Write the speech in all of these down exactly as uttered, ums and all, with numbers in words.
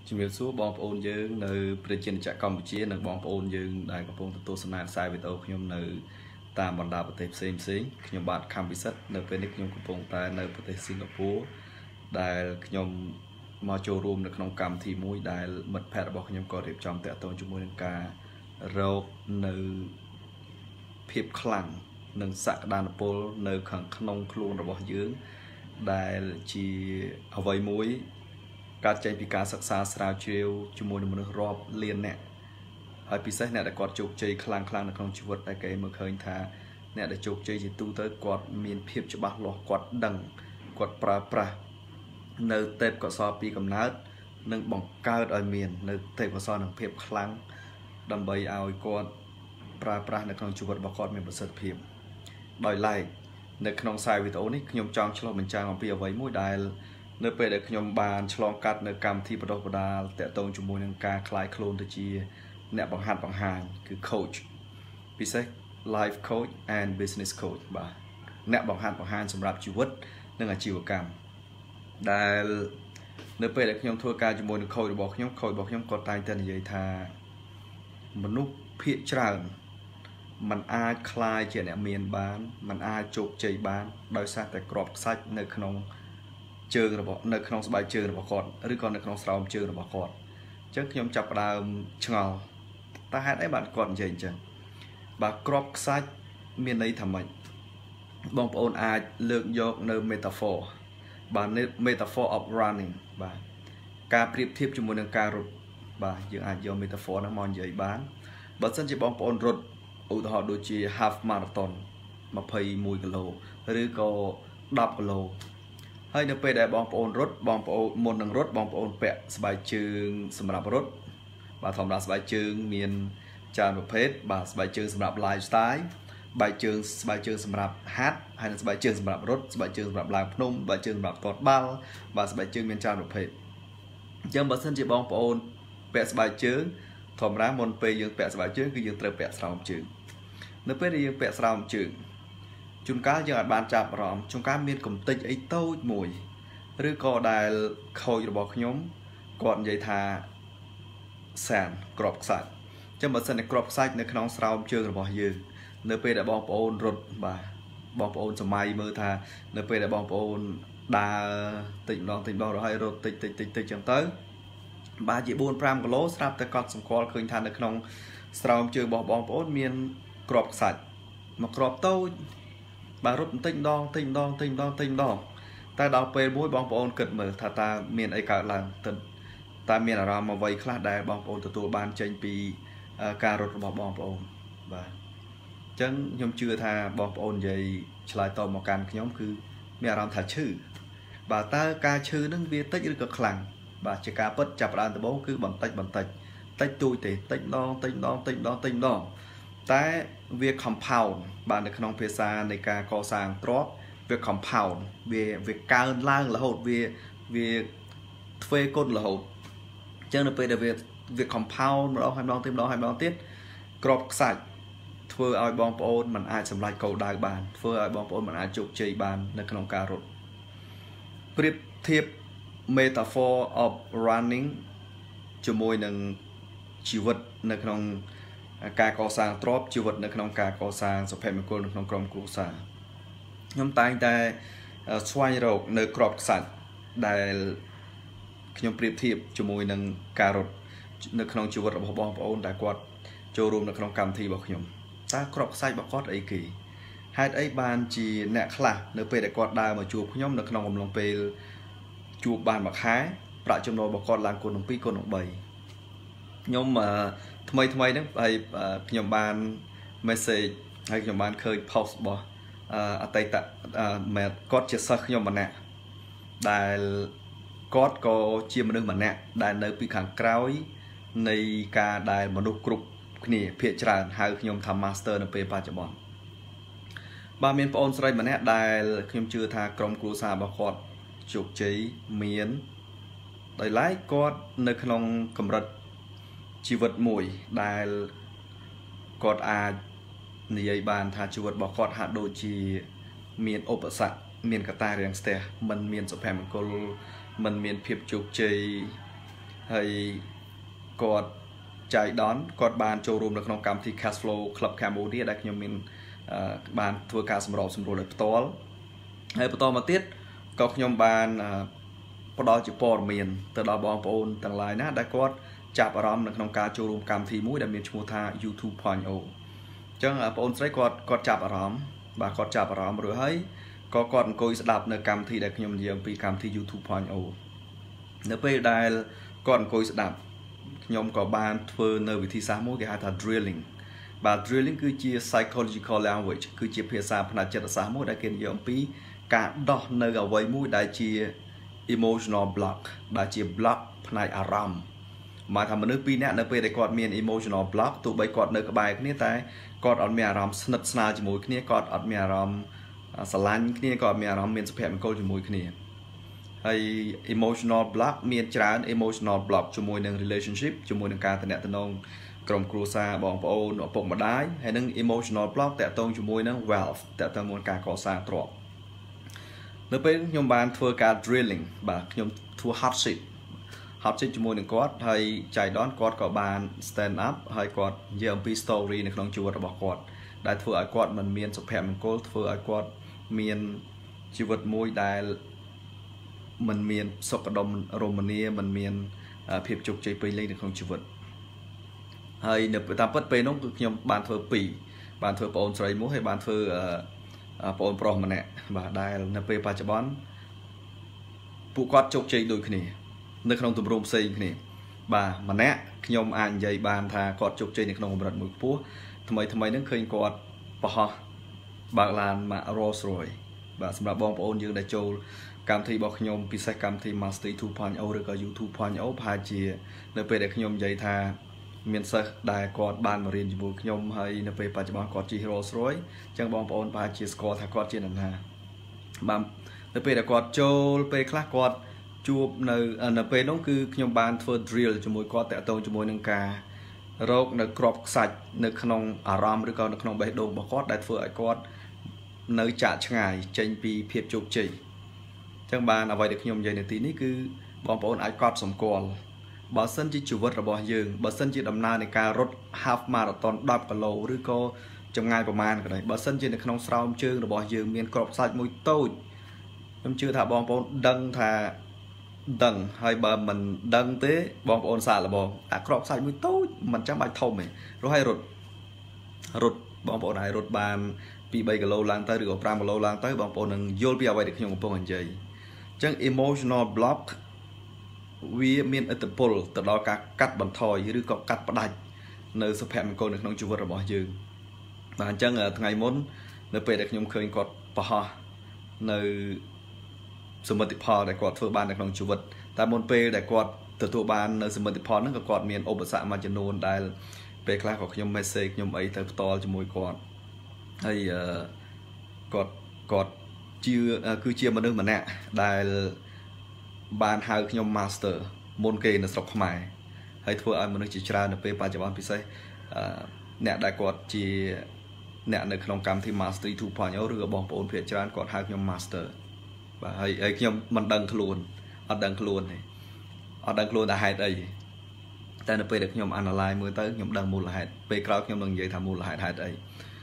ជំរាបសួរបងប្អូនយើងនៅប្រជាជាតិកម្ពុជានិងបងប្អូនយើងដែលកំពុងទទួលស្នាខ្សែវីដេអូខ្ញុំនៅតាមបណ្ដាប្រទេសផ្សេងផ្សេងខ្ញុំបាទខំពិសិដ្ឋនៅពេលនេះខ្ញុំកំពុងតែនៅប្រទេសសិង្ហបុរីដែលខ្ញុំមកចូលរួមនៅក្នុងកម្មវិធីមួយដែលមិត្តភ័ក្តិរបស់ខ្ញុំក៏រៀបចំតាក់ទងជាមួយនឹងការរកនៅភាពខ្លាំងនិងសក្តានុពលនៅខាងក្នុងខ្លួនរបស់យើងដែលជាអ្វីមួយការចេញពីការសិក្សាស្រាវជ្រាវជាមួយនឹងមនុស្សរាប់លានអ្នកហើយពិសេសអ្នកដែលគាត់ជោគជ័យខ្លាំងខ្លាំងនៅក្នុងជីវិតតែគេមើលឃើញថាអ្នកដែលជោគជ័យជាទូទៅគាត់មានភាពច្បាស់លាស់គាត់ដឹងគាត់ប្រើប្រាស់នៅទេពកោសល្យពីកំណើតនិងបង្កើតឲ្យមាននៅទេពកោសល្យនិងភាពខ្លាំងដើម្បីឲ្យគាត់ប្រើប្រាស់នៅក្នុងជីវិតរបស់គាត់មានប្រសិទ្ធភាពដោយឡែកនៅក្នុងខ្សែវីដេអូនេះខ្ញុំចង់ឆ្លុះបញ្ចាំងអំពីអ្វីមួយដែលនៅពេលដែលខ្ញុំបានឆ្លងកាត់នៅកម្មវិធីបណ្ដុះបណ្ដាលតាក់ទងជាមួយនឹងការคลายខ្លួនទៅជាអ្នកបង្ហាត់បង្ហាញគឺ coach ពិសេស life coach and business coach បាទអ្នកបង្ហាត់បង្ហាញសម្រាប់ជីវិតនិងអាជីវកម្មដែលនៅពេលដែលខ្ញុំធ្វើការជាមួយនឹង coach របស់ខ្ញុំ coach របស់ខ្ញុំក៏តែងតែនិយាយថាមនុស្សភាគច្រើនมันអាចคลายជាអ្នកមានបានมันអាចជោគជ័យបានដោយសារតែក្របខ្សាច់នៅក្នុងជើងរបស់នៅក្នុងស្បែកជើងរបស់គាត់ឬក៏នៅក្នុងស្រោមជើងរបស់គាត់អញ្ចឹងខ្ញុំចាប់ផ្ដើមឆ្ងល់តើហេតុអីបានគាត់និយាយអញ្ចឹងបាទក្របខ្សាច់មានន័យថាម៉េចបងប្អូនអាចលើកយកនៅ metaphor បាទ metaphor of running បាទការប្រៀបធៀបជាមួយនឹងការរត់បាទយើងអាចយក metaphor ហ្នឹងមកនិយាយបានបើមិនជាបងប្អូនរត់ឧទាហរណ៍ដូចជា half marathon ยี่สิบเอ็ดគីឡូឬក៏ដប់គីឡូហើយនៅពេលដែលបងប្អូនរត់បងប្អូនមុននឹងរត់បងប្អូនពាក់ស្បែកជើងសម្រាប់រត់បាទធម្មតាស្បែកជើងមានច្រើនប្រភេទបាទស្បែកជើងសម្រាប់ lifestyle ស្បែកជើងស្បែកជើងសម្រាប់ហាត់ហើយនិងស្បែកជើងសម្រាប់រត់ស្បែកជើងសម្រាប់ឡើងភ្នំស្បែកជើងសម្រាប់ទាត់បាល់បាទស្បែកជើងមានច្រើនប្រភេទអញ្ចឹងបើសិនជាបងប្អូនពាក់ស្បែកជើងធម្មតាមុនពេលយើងពាក់ស្បែកជើងគឺយើងត្រូវពាក់ស្រោមជើងនៅពេលដែលយើងពាក់ស្រោមជើងជួនកាលយើងអាចបានចាប់អារម្មណ៍ជួនកាលមានកំតិចអីតូចមួយឬក៏ដែលខូចរបស់ខ្ញុំគាត់និយាយថាសានក្របខ្សាច់អញ្ចឹងបើសិនតែក្របខ្សាច់នៅក្នុងស្រោមជើងរបស់យើងនៅពេលដែលបងប្អូនរត់បាទបងប្អូនសម័យមើលថានៅពេលដែលបងប្អូនដើរតិចម្ដងតិចម្ដងរហូតរត់តិចតិចតិចតិចអញ្ចឹងទៅបាទជាbốn fiveគីឡូស្រាប់តែកត់សម្គាល់ឃើញថានៅក្នុងស្រោមជើងរបស់បងប្អូនមានក្របខ្សាច់មកក្របតូចបាទរត់បន្តិចម្ដងតិចម្ដងតិចម្ដងតិចម្ដងតែដល់ពេលមួយបងប្អូនគិតមើលថាតើមានអីកើតឡើងតើតើមានអារម្មណ៍អ្វីខ្លះដែលបងប្អូនទទួលបានចេញពីការរត់របស់បងប្អូនបាទអញ្ចឹងខ្ញុំជឿថាបងប្អូននិយាយឆ្លើយតបមកកាន់ខ្ញុំគឺមានអារម្មណ៍ថាឈឺបាទតើការឈឺនឹងវាតិចឬក៏ខ្លាំងបាទជាការពិតចាប់ផ្ដើមដំបូងគឺបន្តិចបន្តិចតិចតួចទេតិចម្ដងតិចម្ដងតិចម្ដងតិចម្ដងតែវា compound បាទនៅក្នុងភាសានៃការកសាងទ្រព្យវា compound វាវាកើនឡើងរហូតវាវាទ្វេគុណរហូតអញ្ចឹងនៅពេលដែលវាវា compound ម្ដងហើយម្ដងទៀតម្ដងហើយម្ដងទៀតក្របខ្សាច់ធ្វើឲ្យបងប្អូនមិនអាចសម្រេចគោលដៅបានធ្វើឲ្យបងប្អូនមិនអាចជោគជ័យបាននៅក្នុងការរត់ប្រៀបធៀប metaphor of running ជាមួយនឹងជីវិតនៅក្នុងការកសាងទ្រព្យជីវិតនៅក្នុងការកសាងសុភមង្គលនៅក្នុងក្រុមគ្រួសារខ្ញុំតែងតែស្វែងរកនៅក្របខ្សាច់ដែលខ្ញុំប្រៀបធៀបជាមួយនឹងការរត់នៅក្នុងជីវិតរបស់បងប្អូនដែលគាត់ចូលរួមនៅក្នុងកម្មវិធីរបស់ខ្ញុំតើក្របខ្សាច់របស់គាត់អីគេហេតុអីបានជាអ្នកខ្លះនៅពេលដែលគាត់ដើរមកជួបខ្ញុំនៅក្នុងអំឡុងពេលជួបបានមួយខែប្រាក់ចំណូលរបស់គាត់ឡើងគុណនឹងពីរគុណនឹងបីខ្ញុំថ្មីថ្មីហ្នឹងហើយខ្ញុំបាន message ហើយខ្ញុំបានឃើញ post របស់អតីតមែនគាត់ជាសិស្សខ្ញុំម្នាក់ដែលគាត់ក៏ជាមនុស្សម្នាក់ដែលនៅពីខាងក្រោយនៃការដែលមនុស្សគ្រប់គ្នាភាគច្រើនហៅខ្ញុំថា master នៅពេលបច្ចុប្បន្នបាទមានប្អូនស្រីម្នាក់ដែលខ្ញុំជឿថាក្រុមគ្រួសាររបស់គាត់ជោគជ័យមានដោយឡែកគាត់នៅក្នុងកម្រិតជីវិតមួយដែលគាត់អាចនិយាយបានថាជីវិតរបស់គាត់ហាក់ដូចជាមានឧបសគ្គមានកត្តារាំងស្ទះមិនមានសុភមង្គលមិនមានភាពជោគជ័យ hay còn chạy đón còn bàn châu rùm được trong cam thì cash flow club Cambodia đây nhóm mình bàn thua cả sầm rộ sầm rộ được to hay to mà tiết có nhóm bàn có đó chỉ bỏ miền từ đó bong bồn tầng lại nè đã có chạp rom được trong cả châu rùm cam thì mũi đã miền chung tha YouTube point o chẳng là bồn sẽ có có chạp rom và có chạp rom rồi hay có còn coi đạp nơi cam thì để nhóm nhiều vì cam thì YouTube point o nếu bây đây còn coi đạp nhóm có bàn thưa nơi vị trí sáng mỗi cái hai thằng drilling và drilling cứ chia psychological language cứ chia phía xa phần chất sáng mỗi đại kiến giống bí cả đó nơi ở với mũi đại chia emotional block đại chia block phần này aram mà thằng mình nước pi nè nơi bây để còn miền emotional block tụ bay còn nơi cái bài cái này còn ở miền aram snap sna chỉ mũi cái này còn ở miền aram salan cái này còn miền aram miền sập hẹp câu chỉ mũi cái này hay emotional block miền trán emotional block cho môi nâng relationship cho môi nâng ca tình tình nông cầm cua sa bong bầu nọ bụng mà đái hay nâng emotional block tại tông cho môi nâng wealth tại tông môi ca cỏ sa trọ nếu bên nhom bàn thua ca drilling và nhom thua hardship hardship cho môi nâng quát hay chạy đón quát có bàn stand up hay quát giờ pi story này không chùa bỏ quát đại thua ai quát mình miền sập hẹp mình cố thua ai quát miền chịu vật môi đại mình miền sọc đồng Romania mình miền phiệp trục chơi pin lên được không chịu vật hay nhập tam bất pe nó nhom bàn thơ pì bàn thơ bồn sấy múa hay bàn thơ bồn pro mà nè và đây là pe pa chබon phụ quát trục chơi đôi khi nơi không tụm rôm xây khi bà mà nè nhom ăn dày bàn thà quát trục chơi này không một mũi púaทำไม ทำไม นึกเคยกอดปะบางลานมาโรสโรยvàสำหรับบองปอนยืนได้โจการที่บอกขยมพิเศษการที่มาสเตอร์ทูพันเอาหรือก็ยูทูพันเอาพาเจียในเปได้ขยมใหญ่ทาเมียนเซได้กอดบ้านมาเรียนอยู่ขยมให้ในเปปัจจุบันกอดจีโรสโรยจังบองปอนพาเจียสกอร์ทากอดเจียนันฮะบางในเปได้กอดโจเปคลากอดจูบในในเปน้องคือขยมบานเฟิร์ดดริลจมูกกอดแต่ตรงจมูกนังกาโรคในกรอบสัตว์ในขนมอารามหรือก็ในขนมใบโดงบกอดได้เฟิร์ดกอดในจ่าช่างไงเจนปีเพียบจุกจีจังบานเอาไว้เด็กยมใหญ่ในทีนี้คือบองปอนไอกอดสมกอลบาสันจีจูวัดระบอยยืงบาสันจีดำนาในการรถฮาฟมาราธอนดับกิโลหรือก็จำงานประมาณกันเลยบาสันจีในขนมสาวเชิงระบอยยืงมีกรอบสัตว์มวยโต้ยำชื่อถ้าบองปอนดังถ้าดังให้บามันดังเต้บองปอนสาละบองแต่กรอบสัตว์มวยโต้มันจังใบทอมเลยเราให้รถรถบองปอนไอรถบานปีใบกิโลล้างเต้หรือว่าปรามกิโลล้างเต้บางปอนหนึ่งโยนไปเอาไว้เด็กยงกับพวกมันใจจัง emotional block วิมีนอัตโพลตลอดการกัดบันทอยหรือก็กัดประดับในสภาพมันก็ในน้องจูวัดระบอยยืนบางจังไงม้วนในเปรตเด็กยงเคยกอดปะในสมมติพอได้กอดเฟื่องบานในน้องจูวัดแต่ม้วนเปรตได้กอดตัวตัวบานในสมมติพอนั่นก็กอดมีนอุปสรรคมาจำนวนได้เปรตคลาของยมเมสเซกยมไอเติบโตจมูกกอดให้กอดกอดชื่อคือเชียร์มาเดิมมันเนี่ยได้บานหาขยมมาสเตอร์มนเกนสกขมายให้ทั่วไอ้มันนึกจิตราในเปปัจจุบันพิเศษเนี่ยได้กอดเชียร์เนี่ยในขนมกรรมที่มาสเตอร์ทูพอยเอาเรือบองปนเพียรจานกอดหาขยมมาสเตอร์và hay hay khi mình đăng luôn ở đăng luôn này ở đăng luôn là hai đây tại nó về được nhóm analyze mới tới nhóm đăng mua là hai về cao nhóm đăng dây tham mua là hai hai đây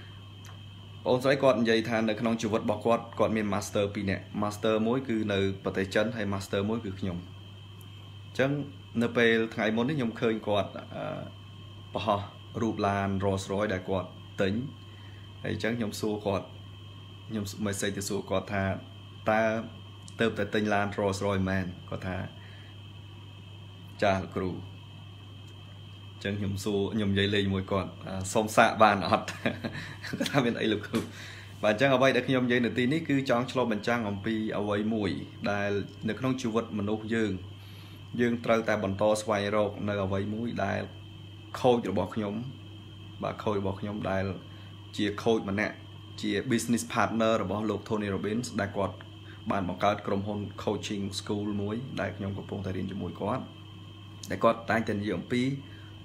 ôn xoáy còn dây thanในขนมชีวิตบอกว่าก่อนมี master ปีเนี่ย master มวยคือในประเทศจันให้ master มวยคือขยมจังในเปลไงมนที่ยมเคยกอดปะรูปลานโรสร้อยได้กอดติ้งไอ้จังยมสู้กอดยมไม่ใส่จะสู้กอดท่าตาเติมแต่ติ้งลานโรสร้อยแมนกอดท่าจ่าครูจังยมสู้ยมใหญ่เลยมวยก่อนสมสะบานอดก็ทำเป็นไอ้ลูกคือบานจังเอาไว้เด็กยมใหญ่หนึ่งตีนี้คือจองชโลบันจังของปีเอาไว้มวยได้ในขนมชีวิตมนุษย์ยืงยืงเติมแต่บนโต๊ะสวายโรคในเอาไว้มวยได้โคจรบอกยมบาโคจรบอกยมได้เจียโคจมันเนี่ยเจีย business partner របស់លោក Tony Robbins ដែលគាត់បានបង្កើតក្រុមហ៊ុន coaching school មួយដែលខ្ញុំកំពុងតែរៀនជាមួយគាត់ដែលគាត់តែងតែនិយាយអំពី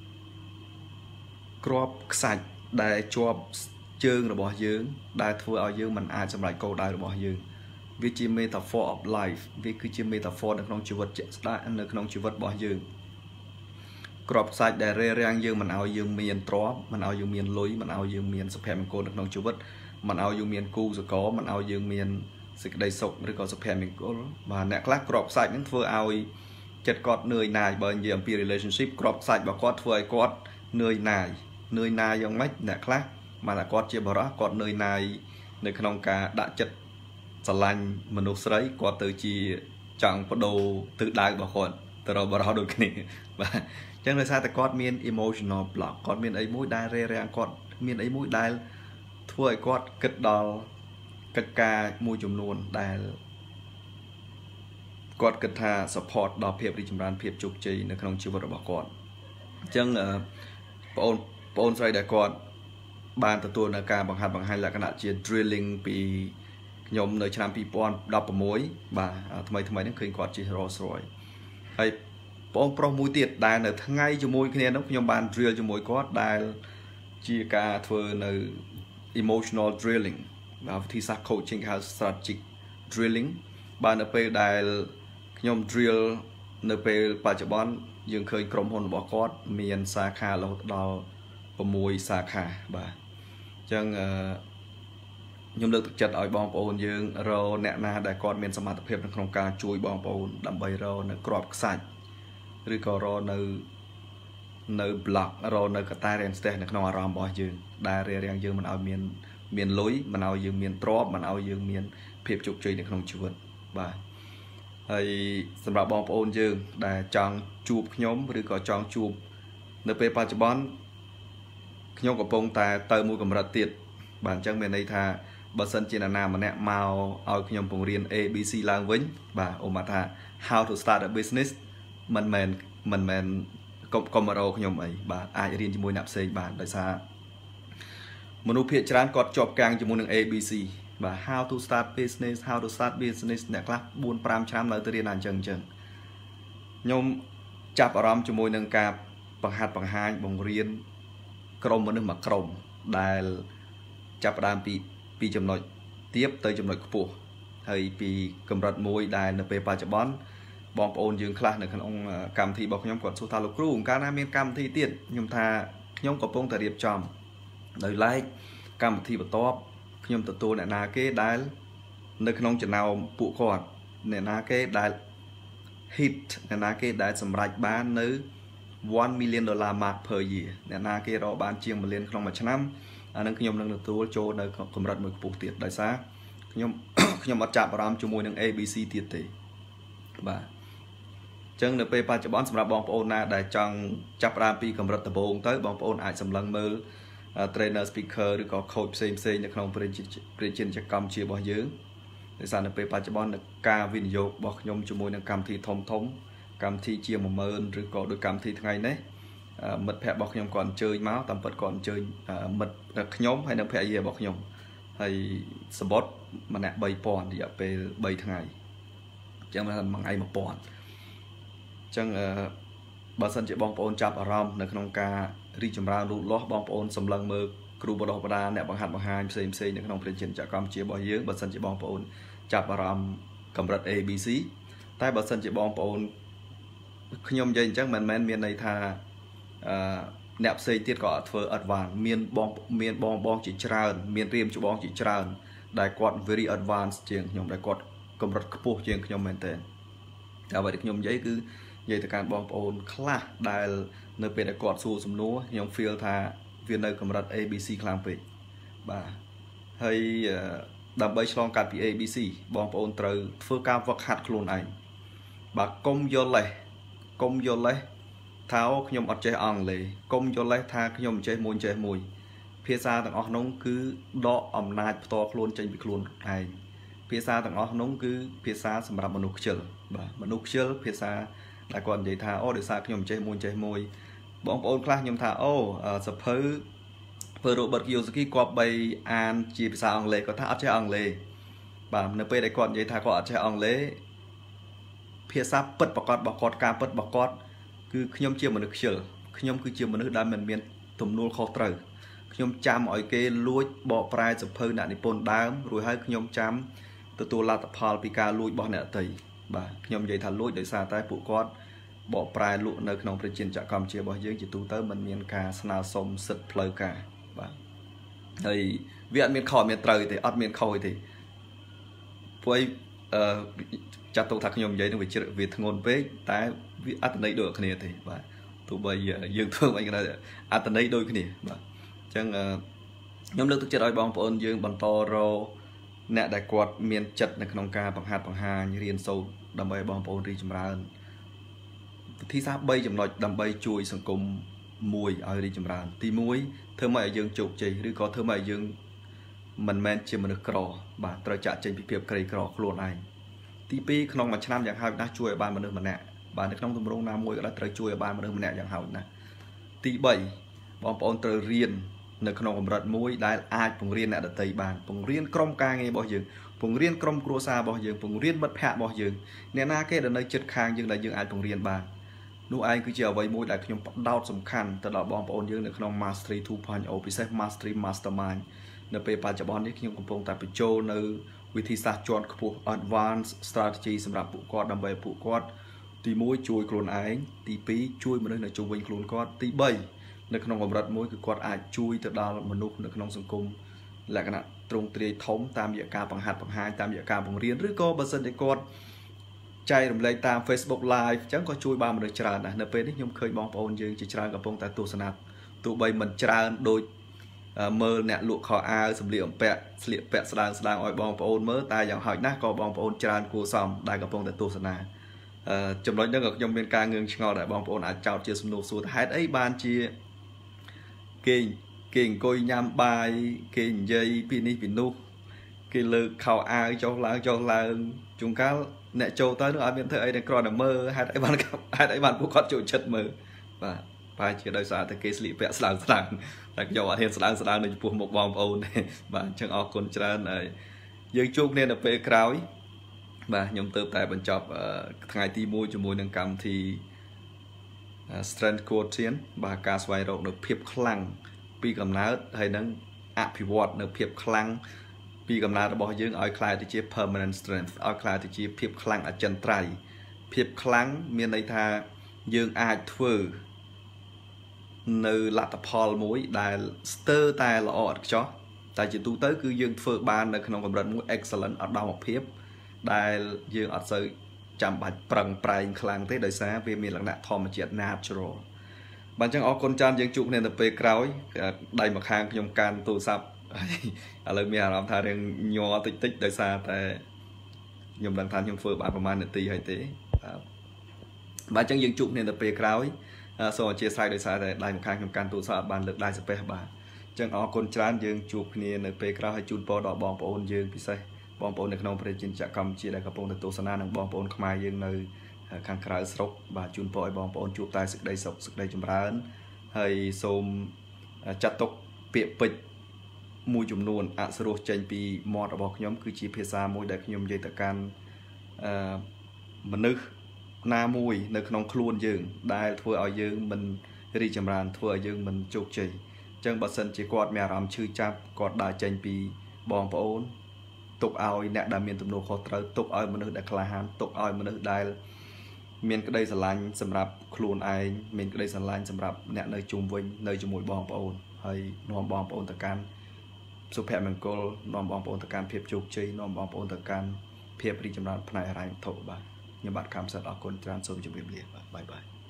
ក្របខ្សាច់ដែលជាប់ជើងរបស់យើងដែលធ្វើឲ្យយើងមិនអាចសម្រេចគោលដៅរបស់យើងវាជា metaphor of life វាគឺជា metaphor នៅក្នុងជីវិតជាក់ស្ដែងនៅក្នុងជីវិតរបស់យើងក្របខ្សាច់ដែលរារាំងយើងមិនឲ្យយើងមានទ្រព្យមិនឲ្យយើងមានលុយមិនឲ្យយើងមានសុភមង្គលនៅក្នុងជីវិតមិនឲ្យយើងមានគូសកលមិនឲ្យយើងមានសេចក្តីសុខឬក៏សុភមង្គលបាទអ្នកខ្លះក្របខ្សាច់ហ្នឹងធ្វើឲ្យចិត្តគាត់នឿយណាយបើនិយាយអំពី relationship ក្របខ្សាច់របស់គាត់ធ្វើឲ្យគាត់នឿយណាយនឿយណាយយ៉ាងម៉េចអ្នកខ្លះមកតែគាត់ជាបរិសុទ្ធគាត់នឿយណាយនៅក្នុងការដាក់ចិត្តស្រឡាញ់មនុស្សស្រីគាត់ទៅជាចង់បដូរទិសដៅរបស់គាត់ទៅរកបរិសុទ្ធដូចគ្នាបាទអញ្ចឹងដោយសារតែគាត់មាន emotional block គាត់មានអីមួយដែលរារាំងគាត់មានអីមួយដែលធ្វើឲ្យគាត់គិតដល់កិច្ចការមួយចំនួនដែលគាត់គិតថា support ដល់ភាពរីកចម្រើនភាពជោគជ័យនៅក្នុងជីវិតរបស់គាត់អញ្ចឹងបងអូនបងអូនស្រីដែលគាត់បានទទួលនៅការបង្ហាត់បង្ហាញលក្ខណៈជា drilling ពីខ្ញុំនៅឆ្នាំពីរពាន់ដប់ប្រាំមួយបាទថ្មីថ្មីហ្នឹងឃើញគាត់ជា Rolls Royce ហើយបងប្រុសមួយទៀតដែលនៅថ្ងៃជាមួយគ្នានោះខ្ញុំបាន drill ជាមួយគាត់ដែលជាការធ្វើនៅ emotional drilling បាទវិធីសាស្ត្រ coaching ហៅ strategic drilling បាទនៅពេលដែលខ្ញុំ drill នៅពេលបច្ចុប្បន្នយើងឃើញក្រុមហ៊ុនរបស់គាត់មានសាខារហូតដល់ប្រាំមួយសាខាបាទអញ្ចឹងអឺខ្ញុំលើកទឹកចិត្តឲ្យបងប្អូនយើងរកអ្នកណាដែលគាត់មានសមត្ថភាពនៅក្នុងការជួយបងប្អូនដើម្បីរកនៅក្របខ្សាច់ឬក៏រកនៅនៅ block រកនៅកតារាំងស្ទះនៅក្នុងអារម្មណ៍របស់យើងដែលរារាំងយើងមិនឲ្យមានមានលុយមិនឲ្យយើងមានទ្រព្យមិនឲ្យយើងមានភាពជោគជ័យនៅក្នុងជីវិតបាទហើយសម្រាប់បងប្អូនយើងដែលចង់ជួបខ្ញុំឬក៏ចង់ជួបនៅពេលបច្ចុប្បន្នខ្ញុំកំពុងតែទៅមួយកម្រិតទៀតបាទអញ្ចឹងមានន័យថាបើសិនជាណាម្នាក់មកឲ្យខ្ញុំពង្រៀន A B C ឡើងវិញបាទអូមកថា how to start a business មិនមែនមិនមែនកុំកុំរកខ្ញុំអីបាទអាចរៀនជាមួយអ្នកផ្សេងបានដោយសារមនុស្សភាគច្រើនគាត់ជាប់កាំងជាមួយនឹង A B C បាទ how to start business how to start business អ្នកខ្លះបួនប្រាំឆ្នាំនៅទៅរៀនអាអញ្ចឹងអញ្ចឹងខ្ញុំចាប់អារម្មណ៍ជាមួយនឹងការបង្ហាត់បង្ហាញបង្រៀនក្រុមមនុស្សមួយក្រុមដែលចាប់ផ្ដើមពីពីចំណុចទាបទៅចំណុចខ្ពស់ហើយពីកម្រិតមួយដែលនៅពេលបច្ចុប្បន្នបងប្អូនយើងខ្លះនៅក្នុងកម្មវិធីរបស់ខ្ញុំគាត់សួរថាលោកគ្រូកាលណាមានកម្មវិធីទៀតខ្ញុំថាខ្ញុំកំពុងតែរៀបចំដោយឡែកកម្មវិធីបន្ទាប់ខ្ញុំទទួលអ្នកណាគេដែលនៅក្នុងចំណោមពួកគាត់អ្នកណាគេដែល hit អ្នកណាគេដែលសម្រេចបាននៅ one million dollar mark per year អ្នកណាគេរកបានជាងមួយលានក្នុងមួយឆ្នាំអានឹងខ្ញុំនឹងទទួលចូលនៅកម្រិតមួយខ្ពស់ទៀតដោយសារខ្ញុំខ្ញុំអត់ចាប់អារម្មណ៍ជាមួយនឹង A B C ទៀតទេបាទអញ្ចឹងនៅពេលបច្ចុប្បន្នសម្រាប់បងប្អូនណាដែលចង់ចាប់ផ្ដើមពីកម្រិតដំបូងទៅបងប្អូនអាចសម្លឹងមើល trainer speaker ឬក៏ coach ផ្សេងផ្សេងនៅក្នុងប្រជាជនកម្មជារបស់យើងដោយសារនៅពេលបច្ចុប្បន្នការវិនិយោគរបស់ខ្ញុំជាមួយនឹងកម្មវិធីធំធំកម្មវិធីជា មួយម៉ឺន ឬក៏ដោយកម្មវិធីថ្ងៃនេះមិត្តភ័ក្តិរបស់ខ្ញុំគាត់អញ្ជើញមកតាមពិតគាត់អញ្ជើញមិត្តខ្ញុំហើយនិងភរិយារបស់ខ្ញុំហើយសបុតម្នាក់ បីពាន់ រយៈពេល បីថ្ងៃអញ្ចឹងថាមួយថ្ងៃ មួយពាន់ អញ្ចឹងបើសិនជាបងប្អូនចាប់អារម្មណ៍នៅក្នុងការរីកចម្រើនលូតលាស់បងប្អូនសម្លឹងមើលគ្រូបណ្ដុះបណ្ដាលអ្នកបង្ហាត់បង្ហាញផ្សេងផ្សេងនៅក្នុងប្រជាជនកម្ពុជារបស់យើងបើសិនជាបងប្អូនចាប់អារម្មណ៍កម្រិត A B C តែបើសិនជាបងប្អូនខ្ញុំនិយាយអញ្ចឹងមិនមែនមានន័យថាអឺអ្នកផ្សេងទៀតក៏អត់ធ្វើ advance មានបងមានបងបងជាច្រើនមានរៀមច្បងជាច្រើនដែលគាត់ very advanced ជាងខ្ញុំដែលគាត់កម្រិតខ្ពស់ជាងខ្ញុំមែនទែនតែអ្វីដែលខ្ញុំនិយាយគឺនិយាយទៅកាន់បងប្អូនខ្លះដែលនៅពេលដែលគាត់សួរសំណួរខ្ញុំ feel ថាវានៅកម្រិត A B C ខ្លាំងពេកបាទហើយដើម្បីឆ្លងកាត់ពី A B C បងប្អូនត្រូវធ្វើការវឹកហាត់ខ្លួនឯងបាទកុំយល់លេសកុំយល់លេសថាខ្ញុំអត់ចេះអង់គ្លេសកុំយល់លេសថាខ្ញុំមិនចេះមួយចេះមួយភាសាទាំងអស់នោះគឺដកអំណាចផ្ទាល់ខ្លួនចេញពីខ្លួនឯងភាសាទាំងអស់នោះគឺភាសាសម្រាប់មនុស្សខ្ជិលបាទមនុស្សខ្ជិលភាសាដែលគាត់និយាយថាអូដោយសារខ្ញុំចេះមួយចេះមួយបងប្អូនខ្លះខ្ញុំថាអូសភៅធ្វើរ៉ូបឺត គីយ៉ូសាគីគាត់បីអានជាភាសាអង់គ្លេសគាត់ថាអត់ចេះអង់គ្លេសបាទនៅពេលដែលគាត់និយាយថាគាត់អត់ចេះអង់គ្លេសភាសាពិតប្រកបរបស់គាត់ការពិតរបស់គាត់គឺខ្ញុំជាមនុស្សខ្ជិលខ្ញុំគឺជាមនុស្សដែលមិនមានទំនួលខុសត្រូវខ្ញុំចាំឲ្យគេលួចបកប្រែសភៅអ្នកនិពន្ធដើមរួចហើយខ្ញុំចាំទទួលលទ្ធផលពីការលួចរបស់អ្នកដទៃបាទខ្ញុំនិយាយថាលួចដោយសារតែពួកគាត់ bỏ prai lụa nơi trongประจินจากความเชื่อบ่យើងជាទូទៅมันមានការស្នើសុំសិទ្ធិផ្លូវការបាទហើយវាអត់មានខុសមានត្រូវទេអត់មានខុសទេព្រោះអឺចាត់ទុកថាខ្ញុំនិយាយនឹងវាវាធ្ងន់ពេកតែវាអត្ថន័យដូចគ្នាទេបាទទោះបីយើងធ្វើមិនក៏អត្ថន័យដូចគ្នាបាទអញ្ចឹងខ្ញុំលើកទឹកចិត្តឲ្យបងប្អូនយើងបន្តរអ្នកដែលគាត់មានចិត្តនៅក្នុងការបង្ហាត់បង្ហាញរៀនសូត្រដើម្បីបងប្អូនរីចម្រើនវិធីសាស្ត្រ3ចំណុចដើម្បីជួយសង្គមមួយឲ្យរីចម្រើនទី1ធ្វើម៉េចឲ្យយើងជោគជ័យឬក៏ធ្វើម៉េចឲ្យយើងមិនមែនជាមនុស្សក្របាទត្រូវចាក់ចេញពីភាពក្រីក្រខ្លួនឯងទី2ក្នុងមួយឆ្នាំយ៉ាងហោចណាស់ជួយឲ្យបានមនុស្សម្នាក់បាទនៅក្នុងទម្រង់ណាមួយក៏ដោយត្រូវជួយឲ្យបានមនុស្សម្នាក់យ៉ាងហោចណាស់ទី3បងប្អូនត្រូវរៀននៅក្នុងកម្រិតមួយដែលអាចពង្រៀនអ្នកដទៃបានពង្រៀនក្រុមការងាររបស់យើងពង្រៀនក្រុមគ្រួសាររបស់យើងពង្រៀនមិត្តភ័ក្តិរបស់យើងអ្នកណាគេដែលនៅជិតខាងយើងដែលយើងអាចពង្រៀនបាននោះឯងគឺជាអ្វីមួយដែលខ្ញុំផ្ដោតសំខាន់ទៅដល់បងប្អូនយើងនៅក្នុង Mastery two point oh ពិសេស Mastery Mastermind នៅពេលបច្ចុប្បន្ននេះខ្ញុំកំពុងតែបញ្ចូលនៅវិធីសាស្ត្រជាន់ខ្ពស់ Advanced Strategy សម្រាប់ពួកគាត់ដើម្បីពួកគាត់ទី1ជួយខ្លួនឯងទី2ជួយមនុស្សនៅជុំវិញខ្លួនគាត់ទី3នៅក្នុងកម្រិតមួយគឺគាត់អាចជួយទៅដល់មនុស្សនៅក្នុងសង្គមលក្ខណៈទ្រង់ទ្រាយធំតាមរយៈការបង្ហាត់បង្ហាញតាមរយៈការបង្រៀនឬក៏បើសិនជាគាត់ចែករំលែកតាម Facebook Live អញ្ចឹងក៏ជួយបានមនុស្សច្រើនដែរនៅពេលនេះខ្ញុំឃើញបងប្អូនយើងជាច្រើនកំពុងតែទស្សនាទោះបីមិនច្រើនដូចមើលអ្នកលក់ខោអាវសម្លៀកបំពាក់ស្លៀកពាក់ស្ដើងស្ដើងឲ្យបងប្អូនមើលតែយ៉ាងហោចណាស់ក៏បងប្អូនច្រើនគួរសមដែលកំពុងតែទស្សនាចំណុចហ្នឹងក៏ខ្ញុំមានការងឿងឆ្ងល់ដែរបងប្អូនអាចចោទជាសំណួរសួរថាហេតុអីបានជាគេគេអង្គុយញ៉ាំបាយគេនិយាយពីនេះពីនោះគេលើកខោអាវចុះឡើងចុះឡើងជួនកាលអ្នកចូលទៅនឹងអត់មានធ្វើអីតែគ្រាន់តែមើលហេតុអីបានហេតុអីបានពួកគាត់ចូលចិត្តមើលបាទប្រហែលជាដោយសារតែគេស្លៀកពាក់ស្ដើងស្ដើងតែខ្ញុំអត់ហ៊ានស្ដើងស្ដើងនៅចំពោះមុខបងប្អូនទេបាទអញ្ចឹងអរគុណច្រើនហើយយើងជួបគ្នានៅពេលក្រោយបាទខ្ញុំទៅតែបញ្ចប់ថ្ងៃទី1ជាមួយនឹងកម្មវិធី Strength Quotient បាទការស្វែងរកនៅភាពខ្លាំងពីកំណើតហើយនឹងអភិវឌ្ឍនៅភាពខ្លាំងពីកំណើតរបស់យើងឲ្យคล้ายទៅជា permanent strength ឲ្យคล้ายទៅជាភាពខ្លាំងអចិន្ត្រៃយ៍ភាពខ្លាំងមានន័យថាយើងអាចធ្វើនៅលទ្ធផលមួយដែលស្ទើរតែល្អឥតខ្ចោះតែជាទូទៅគឺយើងធ្វើបាននៅក្នុងកម្រិតមួយ excellent អត់ដល់មកភាពដែលយើងអត់សូវចាំបាច់ប្រឹងប្រែងខ្លាំងទេដោយសារវាមានលក្ខណៈធម្មជាតិ natural បាទអញ្ចឹងអរគុណច្រើនយើងជួបគ្នានៅពេលក្រោយដៃមកខាងខ្ញុំកាន់ទូរស័ព្ទឥឡូវមានអារម្មណ៍ថារៀងញ័រតិចតិចដោយសារតែខ្ញុំដឹងថាខ្ញុំធ្វើបានប្រហែលនាទីហើយទេបាទអញ្ចឹងយើងជួបគ្នានៅពេលក្រោយសូមអធិស្ឋានដោយសារតែដៃមកខាងខ្ញុំកាន់ទូរស័ព្ទបានលើកដៃសាពះបាទអញ្ចឹងអរគុណច្រើនយើងជួបគ្នានៅពេលក្រោយហើយជូនពរដល់បងប្អូនយើងពិសេសបងប្អូននៅក្នុងប្រជាជាតិកម្ពុជាដែលកំពុងតែទស្សនានិងបងប្អូនខ្មែរយើងនៅខាងក្រៅស្រុកបាទជូនពរឲ្យបងប្អូនជួបតែសេចក្តីសុខសេចក្តីចម្រើនហើយសូមចាត់ទុកពាក្យពេចន៍មួយចំនួនអសរោះចេញពីមាត់របស់ខ្ញុំគឺជាភាសាមួយដែលខ្ញុំនិយាយទៅកាន់អឺមនុស្សណាមួយនៅក្នុងខ្លួនយើងដែលធ្វើឲ្យយើងមិនរីចម្រើនធ្វើឲ្យយើងមិនជោគជ័យអញ្ចឹងបើសិនជាគាត់មានអារម្មណ៍ឈឺចាប់គាត់ដើរចេញពីបងប្អូនទុកឲ្យអ្នកដែលមានទំនួលខុសត្រូវទុកឲ្យមនុស្សដែលក្លាហានទុកឲ្យមនុស្សដែលមានក្តីស្រឡាញ់សម្រាប់ខ្លួនឯងមានក្តីស្រឡាញ់សម្រាប់អ្នកនៅជុំវិញនៅជាមួយបងប្អូនហើយនាំបងប្អូនទៅកាន់សុភមង្គលនាំបងប្អូនទៅកាន់ភាពជោគជ័យនាំបងប្អូនទៅកាន់ភាពរីកចម្រើនផ្នែកហិរញ្ញវត្ថុបាទខ្ញុំបាទខំសិតអរគុណច្រើនសូមជម្រាបលាបាទបាយបាយ